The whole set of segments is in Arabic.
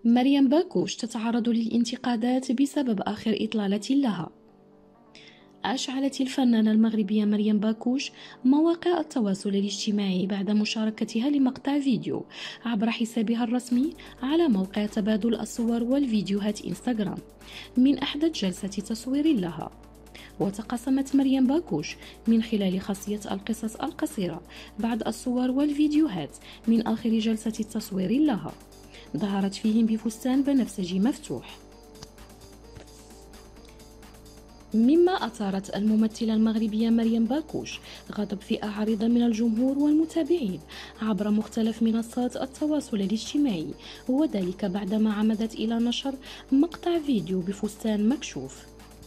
مريم باكوش تتعرض للانتقادات بسبب آخر إطلالة لها. أشعلت الفنانة المغربية مريم باكوش مواقع التواصل الاجتماعي بعد مشاركتها لمقطع فيديو عبر حسابها الرسمي على موقع تبادل الصور والفيديوهات إنستغرام من أحدث جلسة تصوير لها. وتقاسمت مريم باكوش من خلال خاصية القصص القصيرة بعض الصور والفيديوهات من آخر جلسة تصوير لها ظهرت فيهم بفستان بنفسجي مفتوح، مما أثارت الممثلة المغربية مريم باكوش غضب فئة عريضة من الجمهور والمتابعين عبر مختلف منصات التواصل الاجتماعي، وذلك بعدما عمدت إلى نشر مقطع فيديو بفستان مكشوف.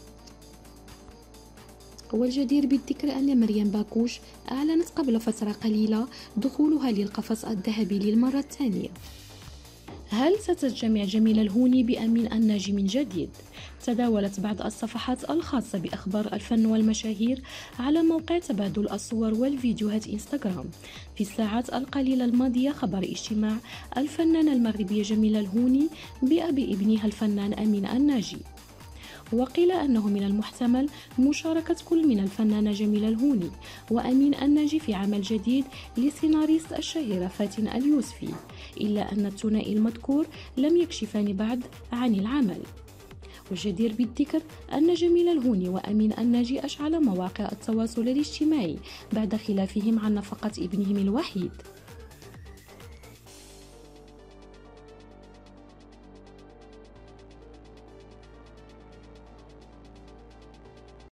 والجدير بالذكر أن مريم باكوش أعلنت قبل فترة قليلة دخولها للقفص الذهبي للمرة الثانية. هل ستجتمع جميلة الهوني بأمين الناجي من جديد؟ تداولت بعض الصفحات الخاصة بأخبار الفن والمشاهير على موقع تبادل الصور والفيديوهات إنستغرام في الساعات القليلة الماضية خبر اجتماع الفنانة المغربية جميلة الهوني بأبي ابنها الفنان أمين الناجي. وقيل أنه من المحتمل مشاركة كل من الفنانة جميلة الهوني وأمين الناجي في عمل جديد لسيناريست الشهيرة فاتن اليوسفي، إلا أن الثنائي المذكور لم يكشفان بعد عن العمل. والجدير بالذكر أن جميلة الهوني وأمين الناجي أشعل مواقع التواصل الاجتماعي بعد خلافهم عن نفقة ابنهم الوحيد.